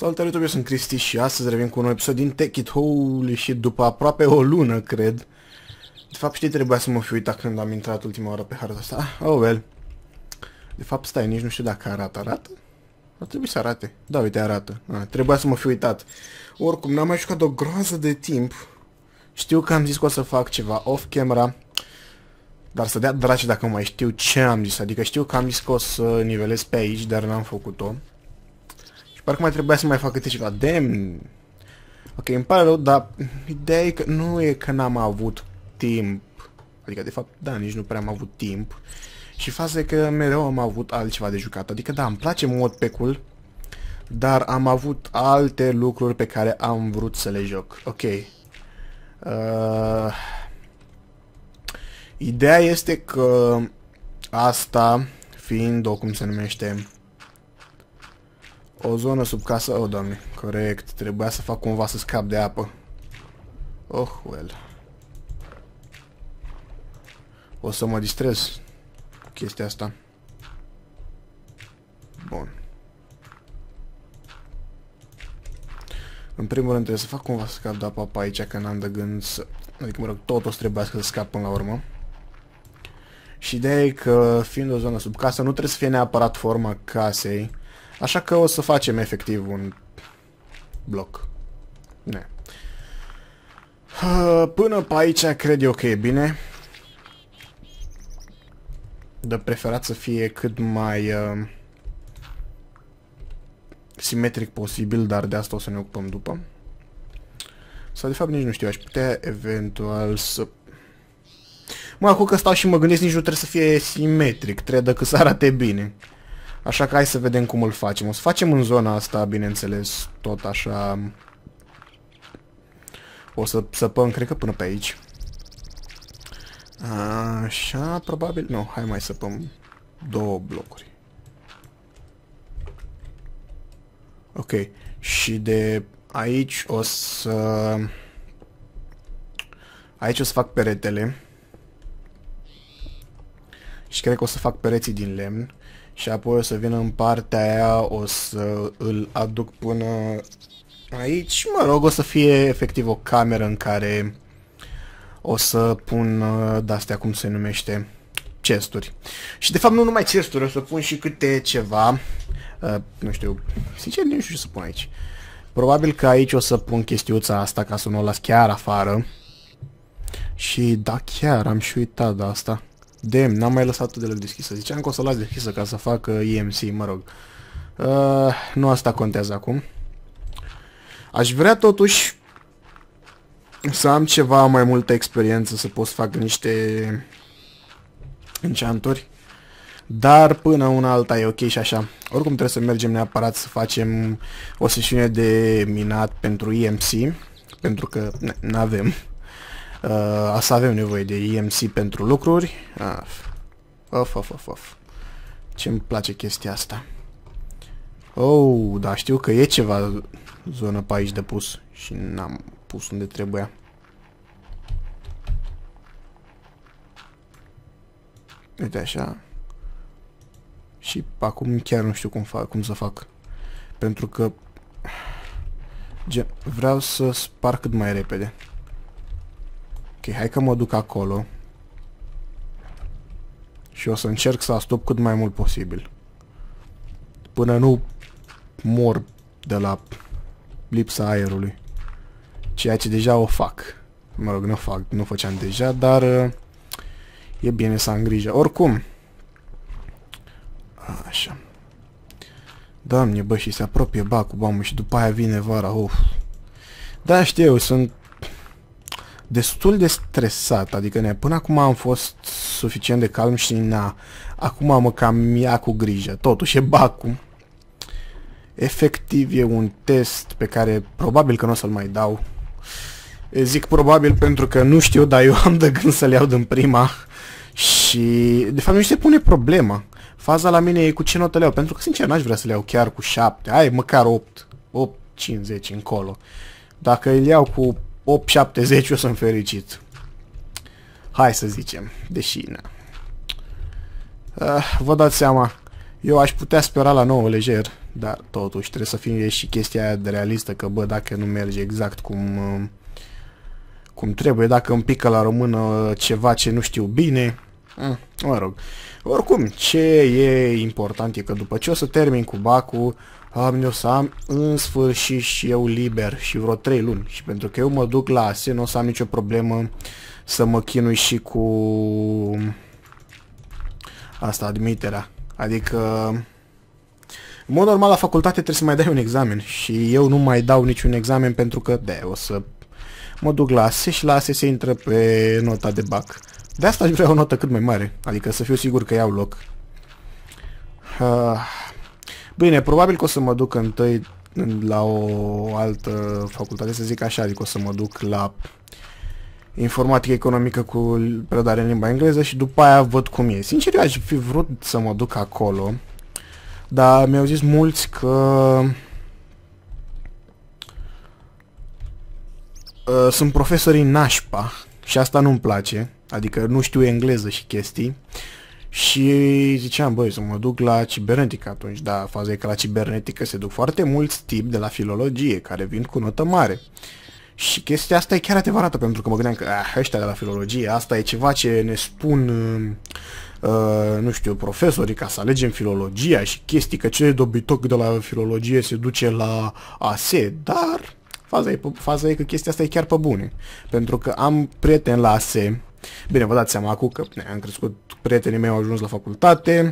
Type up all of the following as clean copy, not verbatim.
Salutare YouTube, eu sunt Cristi și astăzi revin cu un nou episod din Take It. Holy shit, după aproape o lună, cred. De fapt, știi, trebuia să mă fi uitat când am intrat ultima oară pe harta asta. Oh, well. De fapt, stai, nici nu știu dacă arată. Arată? Ar trebui să arate. Da, uite, arată. Trebuia să mă fi uitat. Oricum, n-am mai jucat o groază de timp. Știu că am zis că o să fac ceva off-camera. Dar să dea draci dacă mai știu ce am zis. Adică știu că am zis că o să nivelez pe aici, dar n-am făcut-o. Parcă mai trebuia să mai fac câte ceva. Damn. Ok, îmi pare rău, dar ideea e că nu e că n-am avut timp. Adică, de fapt, da, nici nu prea am avut timp. Și faza e că mereu am avut altceva de jucat. Adică, da, îmi place modpack-ul, dar am avut alte lucruri pe care am vrut să le joc. Ok. Ideea este că asta, fiind o, cum se numește, o zonă sub casă. Oh, doamne, corect. Trebuia să fac cumva să scap de apă. Oh, well. O să mă distrez cu chestia asta. Bun. În primul rând trebuie să fac cumva să scap de apă pe aici, că n-am de gând să... Adică, mă rog, tot o să trebuiască să scap până la urmă. Și ideea e că, fiind o zonă sub casă, nu trebuie să fie neapărat forma casei. Așa că o să facem efectiv un bloc. Ne. Până pe aici cred eu că e bine. De preferat să fie cât mai simetric posibil, dar de asta o să ne ocupăm după. Sau de fapt nici nu știu, aș putea eventual să... Mă, acum că stau și mă gândesc, nici nu trebuie să fie simetric, trebuie că să arate bine. Așa că hai să vedem cum îl facem. O să facem în zona asta, bineînțeles, tot așa. O să săpăm, cred că până pe aici. Așa, probabil. Nu, hai mai săpăm două blocuri. Ok. Și de aici o să... Aici o să fac peretele. Și cred că o să fac pereții din lemn. Și apoi o să vin în partea aia, o să îl aduc până aici. Mă rog, o să fie efectiv o cameră în care o să pun de-astea, cum se numește, chesturi. Și de fapt nu numai chesturi, o să pun și câte ceva. Nu știu, sincer nu știu ce să pun aici. Probabil că aici o să pun chestiuța asta ca să nu o las chiar afară. Și da, chiar am și uitat de asta. Damn, n-am mai lăsat-o deloc deschisă. Ziceam că o să o las deschisă ca să fac EMC, mă rog. Nu asta contează acum. Aș vrea totuși să am ceva mai multă experiență, să pot să fac niște enchanturi. Dar până una alta e ok și așa. Oricum trebuie să mergem neapărat să facem o sesiune de minat pentru EMC. Pentru că n-avem. Asta avem nevoie de EMC pentru lucruri. Of. Ce-mi place chestia asta. Oh, da, știu că e ceva zonă pe aici de pus. Și n-am pus unde trebuia. Uite așa. Și acum chiar nu știu cum să fac. Pentru că vreau să spar cât mai repede. Ok, hai că mă duc acolo. Și o să încerc să astop cât mai mult posibil. Până nu mor de la lipsa aerului. Ceea ce deja o fac. Mă rog, nu făceam deja, dar e bine să am grijă. Oricum. Așa. Doamne, bă, și se apropie bacul, mamă, și după aia vine vara. Da, știu, eu sunt destul de stresat, adică până acum am fost suficient de calm și acum mă cam ia cu grijă. Totuși e bacul. Efectiv e un test pe care probabil că nu o să-l mai dau. Zic probabil pentru că nu știu, dar eu am de gând să-l iau din prima. Și de fapt nu se pune problema. Faza la mine e cu ce notă le iau, pentru că sincer n-aș vrea să le iau chiar cu 7. Hai, măcar 8, 50 încolo. Dacă îl iau cu 8-70 eu sunt fericit. Hai să zicem, deși vă dați seama, Eu aș putea spera la 9 lejer, dar totuși trebuie să fie și chestia aia de realistă, că bă, dacă nu merge exact cum trebuie, dacă îmi pică la română ceva ce nu știu bine, mă rog. Oricum, ce e important e că după ce o să termin cu bacul, eu să am în sfârșit și eu liber și vreo 3 luni. Și pentru că eu mă duc la ASE, nu o să am nicio problemă să mă chinui și cu asta, admiterea. Adică, în mod normal la facultate trebuie să mai dai un examen și eu nu mai dau niciun examen pentru că, o să mă duc la ASE și la ASE se intră pe nota de bac. De asta aș vrea o notă cât mai mare, adică să fiu sigur că iau loc. Bine, probabil că o să mă duc întâi la o altă facultate, să zic așa, adică o să mă duc la informatică economică cu predare în limba engleză și după aia văd cum e. Sincer, eu aș fi vrut să mă duc acolo, dar mi-au zis mulți că sunt profesorii nașpa și asta nu-mi place, adică nu știu engleză și chestii. Și ziceam, băi, să mă duc la cibernetică atunci, dar faza e că la cibernetică se duc foarte mulți tipi de la filologie, care vin cu notă mare. Și chestia asta e chiar adevărată, pentru că mă gândeam că ăștia de la filologie, asta e ceva ce ne spun, nu știu, profesorii ca să alegem filologia și chestii, că cel dobitoc de la filologie se duce la ASE, dar faza e că chestia asta e chiar pe bune. Pentru că am prieteni la ASE. Bine, vă dați seama acum că am crescut, prietenii mei au ajuns la facultate.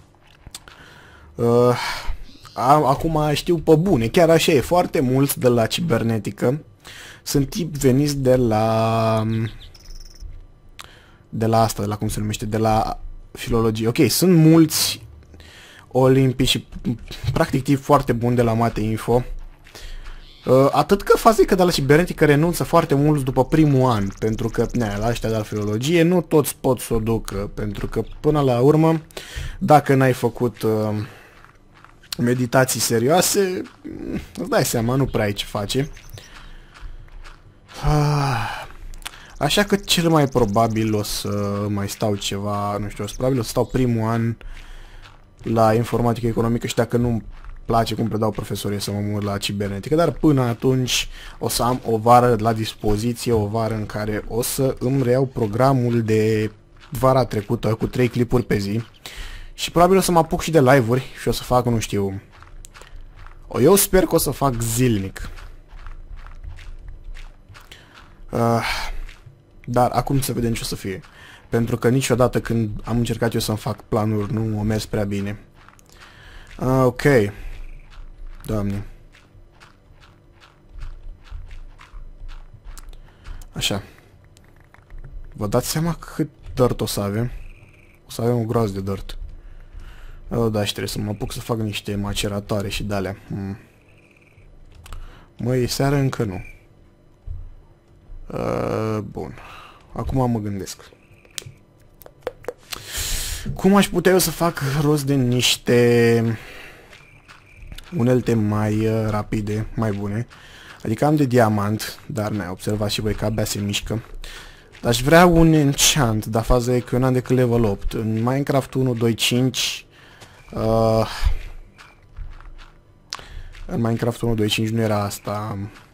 Acum știu pe bune, chiar așa e, foarte mulți de la cibernetică sunt tipi veniți de la asta, de la cum se numește, de la filologie. Ok, sunt mulți olimpici și practic tipi foarte buni de la Mate Info. Atât că faza e că de la cibernetică renunță foarte mulți după primul an, pentru că la ăștia de la filologie nu toți pot să o ducă, pentru că până la urmă, dacă n-ai făcut meditații serioase, îți dai seama, nu prea ai ce face. Așa că cel mai probabil o să mai stau ceva, nu știu, probabil o să stau primul an la informatică economică și dacă nu place cum predau profesorii să mă mut la cibernetică, dar până atunci o să am o vară la dispoziție, o vară în care o să îmi reiau programul de vara trecută cu 3 clipuri pe zi și probabil o să mă apuc și de live-uri și o să fac, nu știu, eu sper că o să fac zilnic. Dar acum să vedem ce o să fie, pentru că niciodată când am încercat eu să-mi fac planuri nu o mers prea bine. Ok. Doamne. Așa. Vă dați seama cât dirt o să avem? O să avem o groază de dirt. Da, și trebuie să mă apuc să fac niște maceratoare și de-alea. Măi, seara încă nu. Bun. Acum mă gândesc. Cum aș putea eu să fac rost de niște unelte mai rapide, mai bune? Adică am de diamant, dar ne-ai observat și voi că abia se mișcă. Dar aș vrea un enchant, dar faza e că eu n-am decât level 8. În Minecraft 1.2.5 în Minecraft 1.2.5 nu era asta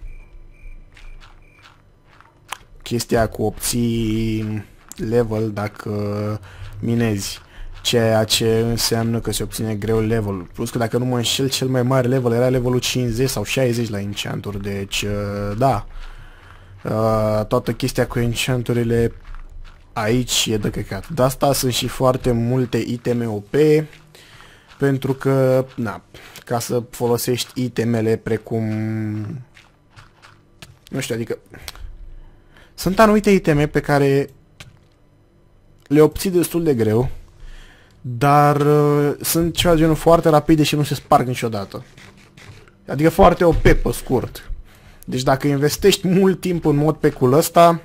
chestia cu obții level dacă minezi, ceea ce înseamnă că se obține greu level. Plus că dacă nu mă înșel, cel mai mare level era levelul 50 sau 60 la enchanturi, deci da. Toată chestia cu enchanturile aici e de căcat. De asta sunt și foarte multe iteme OP, pentru că, na, ca să folosești itemele precum, nu știu, adică sunt anumite iteme pe care le obții destul de greu, dar sunt ceva genul foarte rapide și nu se sparg niciodată. Adică foarte OP pe scurt. Deci dacă investești mult timp în mod pecul ăsta,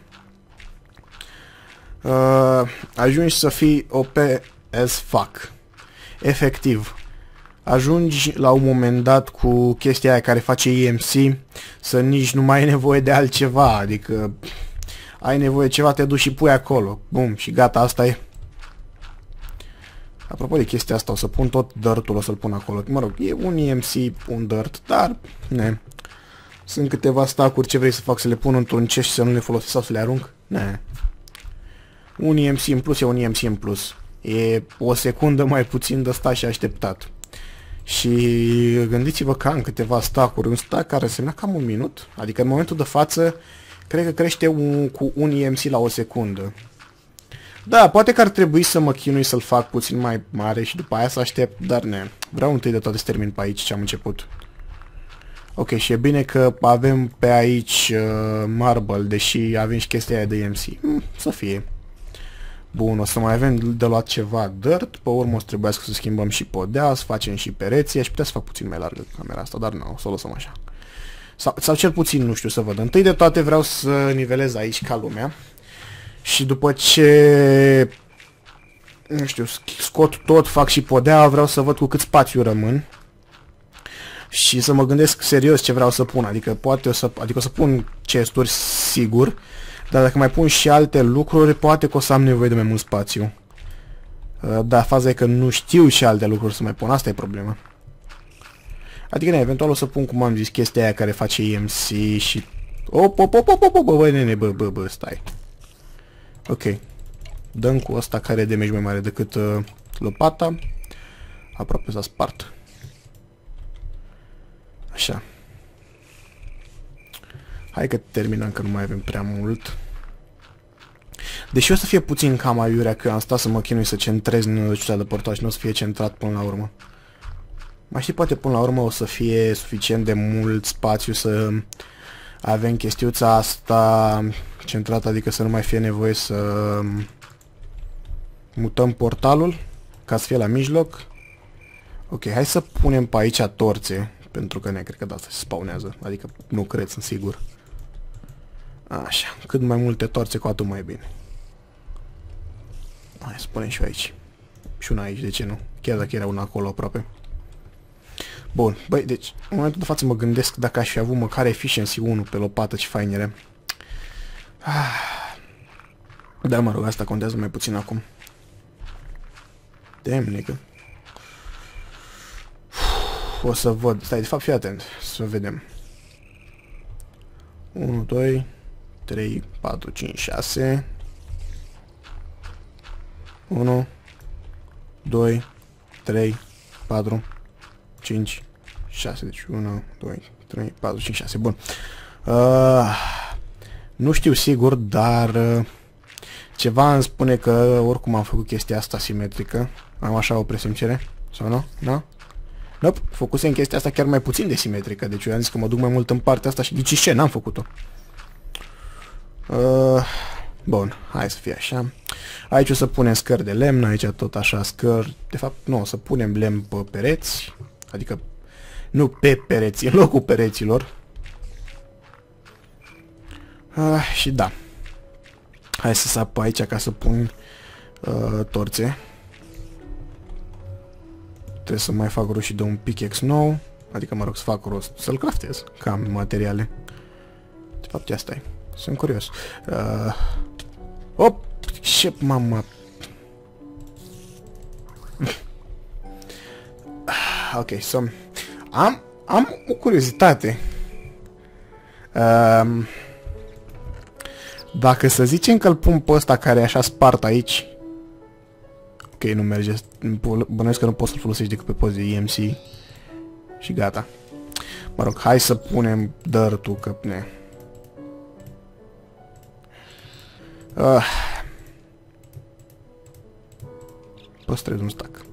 ajungi să fii OP as fuck. Efectiv. Ajungi la un moment dat cu chestia aia care face EMC să nici nu mai ai nevoie de altceva, adică ai nevoie de ceva, te duci și pui acolo. Bum, și gata, asta e. Apropo de chestia asta, o să pun tot dirt-ul, o să-l pun acolo. Mă rog, e un EMC, un dirt, dar, ne. Sunt câteva stacuri, ce vrei să fac, să le pun într-un chest și să nu le folosesc sau să le arunc? Ne. Un EMC în plus e un EMC în plus. E o secundă mai puțin de stat și așteptat. Și gândiți-vă că am câteva stacuri. Un stack care însemna cam un minut. Adică în momentul de față, cred că crește cu un EMC la o secundă. Da, poate că ar trebui să mă chinui să-l fac puțin mai mare și după aia să aștept, dar ne. Vreau întâi de toate să termin pe aici ce am început. Ok, și e bine că avem pe aici marble, deși avem și chestia aia de EMC. Să fie. Bun, o să mai avem de luat ceva dirt, pe urmă o să trebuiască să schimbăm și podea, să facem și pereții. Aș putea să fac puțin mai largă camera asta, dar nu, o să o lăsăm așa. Sau cel puțin, nu știu, să văd. Întâi de toate vreau să nivelez aici ca lumea. Și după ce, nu știu, scot tot, fac și podea, vreau să văd cu cât spațiu rămân. Și să mă gândesc serios ce vreau să pun, adică poate o să pun chesturi, sigur, dar dacă mai pun și alte lucruri, poate că o să am nevoie de mai mult spațiu. Dar faza e că nu știu ce alte lucruri să mai pun, asta e problema. Adică, eventual o să pun, cum am zis, chestia aia care face EMC și... Bă, nene, bă, stai. Ok. Dăm cu ăsta care e damage mai mare decât lopata. Aproape s-a spart. Așa. Hai că terminăm, că nu mai avem prea mult. Deși o să fie puțin cam aiurea, că am stat să mă chinui să centrez nădăciunea de portaj și nu o să fie centrat până la urmă. Mai știi, poate până la urmă o să fie suficient de mult spațiu să avem chestiuța asta centrată, adică să nu mai fie nevoie să mutăm portalul ca să fie la mijloc. Ok, hai să punem pe aici torțe, pentru că ne cred că de asta se spawnează, adică nu cred, sunt sigur. Așa, cât mai multe torțe cu atât mai bine. Hai să punem și aici. Și una aici, de ce nu? Chiar dacă era una acolo aproape. Bun, băi, deci, în momentul de față mă gândesc dacă aș fi avut măcar efficiency 1 pe lopată, ce fain era. Dar mă rog, asta contează mai puțin acum. Damn, nigga. O să văd, stai, de fapt, fii atent, să vedem. 1, 2, 3, 4, 5, 6. 1, 2, 3, 4, 5, 6, deci 1, 2, 3, 4, 5, 6, bun. Nu știu sigur, dar ceva îmi spune că oricum am făcut chestia asta simetrică. Am așa o presimțire, sau nu? Nu? Nope, făcusem chestia asta chiar mai puțin de simetrică, deci eu am zis că mă duc mai mult în partea asta și ghici ce, n-am făcut-o. Bun, hai să fie așa. Aici o să punem scări de lemn, aici tot așa scări. De fapt, nu, o să punem lemn pe pereți. Adică, nu pe pereți, în locul pereților. Și da. Hai să sap aici ca să pun torțe. Trebuie să mai fac rost și de un pickaxe nou. Adică, mă rog, să fac rost, să-l craftez, ca materiale. De fapt, asta e. Sunt curios. Op! Ce mama... Ok, so... Am o curiozitate. Dacă să zicem că îl pun pe ăsta care e așa spart aici... Ok, nu merge. Bănuiesc că nu poți să-l folosești decât pe post de EMC. Și gata. Mă rog, hai să punem dirt-ul, că... ne. Păstrez un stack.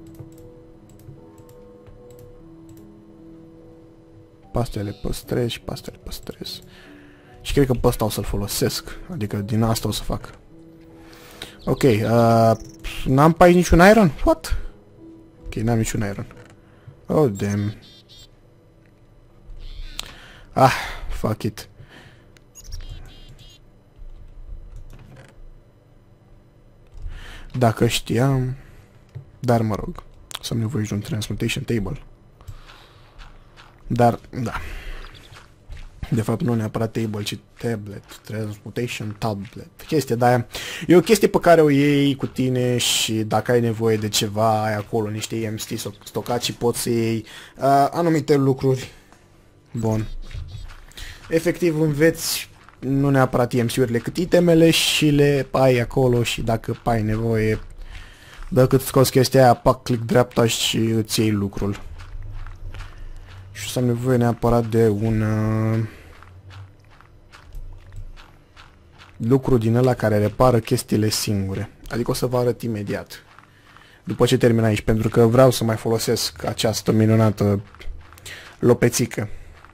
Pastele păstrez și pastele păstrez. Și cred că pe ăsta o să-l folosesc. Adică din asta o să fac. Ok, n-am pe aici niciun iron? What? Ok, n-am niciun iron. Oh, damn. Fuck it. Dacă știam... Dar mă rog, să am nevoie de un transmutation table. Dar, da. De fapt nu neapărat table, ci tablet, transmutation tablet. Chestia de aia. E o chestie pe care o iei cu tine și dacă ai nevoie de ceva, ai acolo niște EMC stocat și poți să iei anumite lucruri. Bun. Efectiv înveți nu neapărat EMC-urile, cât itemele și le ai acolo și dacă ai nevoie, dacă îți scoți chestia aia, pac, click dreapta și îți iei lucrul. Și o să am nevoie neapărat de un lucru din ăla care repară chestiile singure. Adică o să vă arăt imediat. După ce termin aici, pentru că vreau să mai folosesc această minunată lopețică.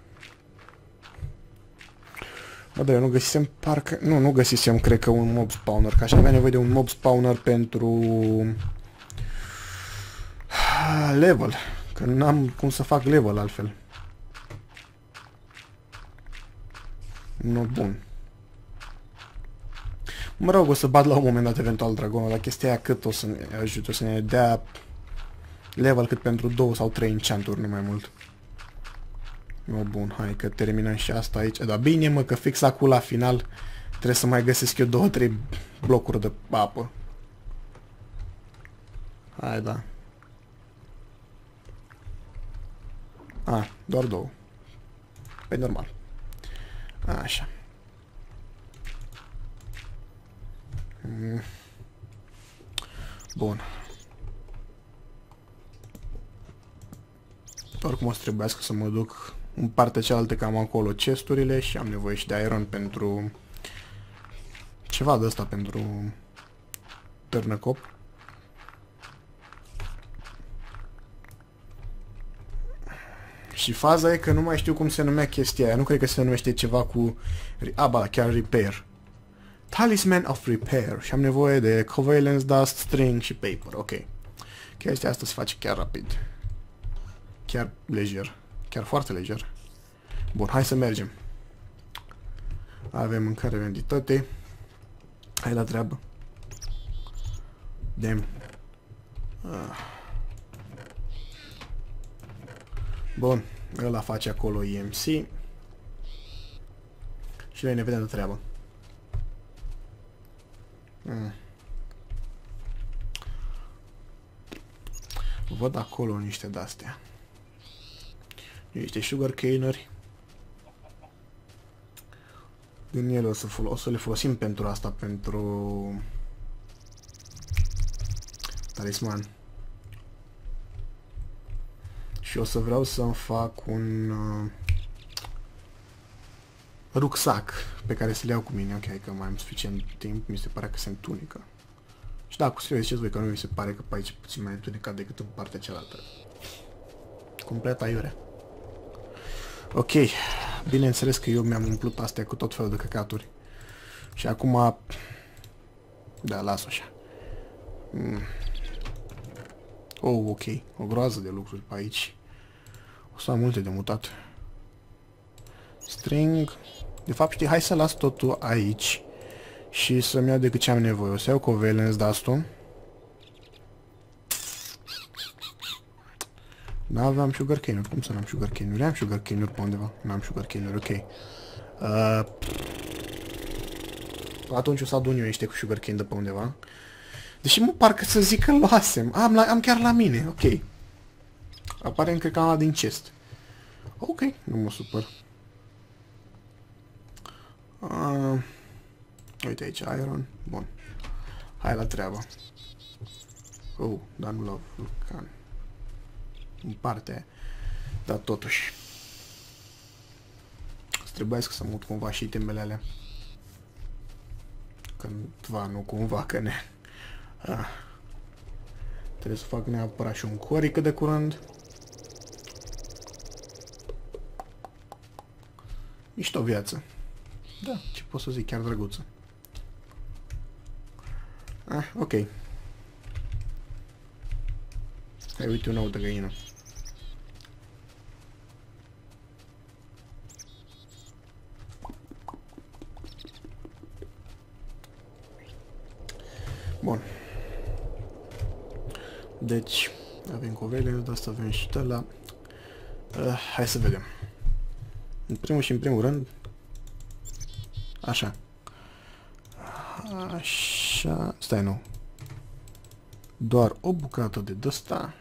Bă, dar eu nu găsisem, parcă... Nu găsisem, cred că, un mob spawner, că aș avea nevoie de un mob spawner pentru... level. Că n-am cum să fac level altfel. Nu, bun. Mă rog, o să bat la un moment dat eventual dragonul, la chestia aia cât o să ne ajute, o să ne dea level cât pentru 2 sau 3 enchanturi, nu mai mult. No, bun, hai că terminăm și asta aici. Dar bine, mă, că fix acum la final trebuie să mai găsesc eu 2-3 blocuri de apă. Hai, da. Doar 2. Păi normal. Așa. Bun. Oricum o să trebuiască să mă duc în partea cealaltă, că am acolo chesturile și am nevoie și de iron pentru ceva de asta, pentru târnăcop. Și faza e că nu mai știu cum se numea chestia aia. Nu cred că se numește ceva cu... ba, chiar repair. Talisman of Repair. Și am nevoie de covalence dust, string și paper. Ok. Chestia asta se face chiar rapid. Chiar lejer. Chiar foarte lejer. Bun, hai să mergem. Avem mâncare, venditate. Hai la treabă. Damn. Bun, ăla face acolo EMC. Și noi ne vedem de treabă. Văd acolo niște de-astea. Niște sugarcane-uri. Din ele o să le folosim pentru asta, pentru talisman. Și o să vreau să-mi fac un rucsac pe care să-l iau cu mine. Ok, că mai am suficient timp, mi se pare că se întunecă. Și da, cu serios ziceți voi că nu mi se pare că pe aici e puțin mai întunecat decât în partea cealaltă. Complet aiurea. Ok, bineînțeles că eu mi-am umplut astea cu tot felul de căcaturi. Și acum... Da, las-o așa. Oh, ok, o groază de lucruri pe aici. O să am multe de mutat. String... De fapt, știi, hai să las totul aici și să-mi iau decât ce am nevoie. O să iau covalence dust-ul. Da, aveam sugarcane-uri. Cum să n-am sugarcane-uri? Am sugarcane-uri pe undeva. N-am sugarcane-uri, ok. Atunci o să adun eu niște cu sugarcane de pe undeva. Deși mă parcă să zic că luasem. Am chiar la mine, ok. Apare încă că am din chest. Ok, nu mă supăr. Uite aici, iron. Bun. Hai la treabă. Oh, dar nu l-au vulcan. În partea. Dar totuși. Trebuiesc să mut cumva și itemele alea. Cândva, nu cumva, că ne... Trebuie să fac neapărat și un quarry cât de curând. Mișto viață. Da, ce pot să zic, chiar drăguță. Ok. Hai, uite un ou de găină. Bun. Deci, avem covalence, de asta avem și ăla. Hai să vedem. În primul și în primul rând. Așa. Așa. Stai, nu. Doar o bucată de dăsta.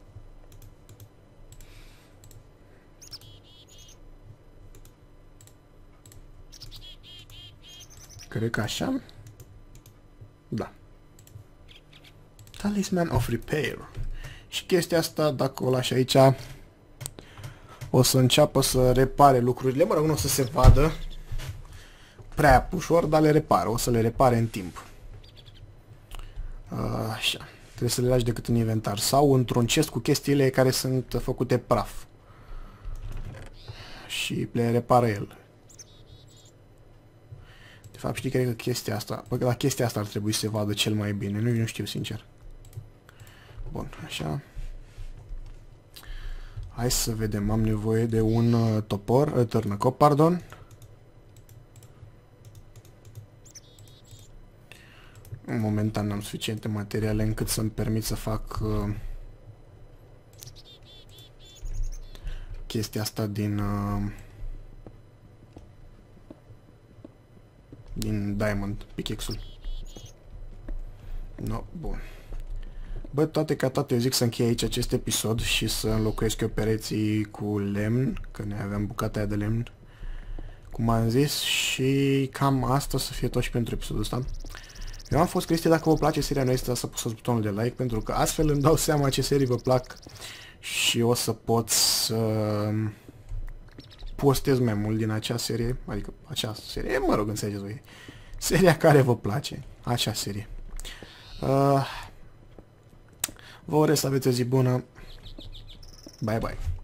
Cred că așa. Da. Talisman of Repair. Și chestia asta, dacă o lași aici, o să înceapă să repare lucrurile. Mă rog, nu o să se vadă prea ușor, dar le repară. O să le repare în timp. Așa. Trebuie să le lași decât în inventar. Sau într-un chest cu chestiile care sunt făcute praf. Și le repară el. De fapt, știi, cred că chestia asta... Bă, la chestia asta ar trebui să se vadă cel mai bine. Nu știu, sincer. Bun, așa. Hai să vedem. Am nevoie de un topor, târnăcop, pardon. Momentan n-am suficiente materiale încât să-mi permit să fac chestia asta din diamond, pickaxe-ul. No, bun. Bă, toate ca toate, eu zic să închei aici acest episod și să înlocuiesc eu pereții cu lemn, că noi aveam bucata aia de lemn, cum am zis, și cam asta o să fie tot și pentru episodul ăsta. Eu am fost Cristi, dacă vă place seria noastră să apăsați butonul de like, pentru că astfel îmi dau seama ce serii vă plac și o să pot să postez mai mult din acea serie, adică acea serie, mă rog, înțelegeți voi, seria care vă place, acea serie. Vă urez să aveți o zi bună, bye bye.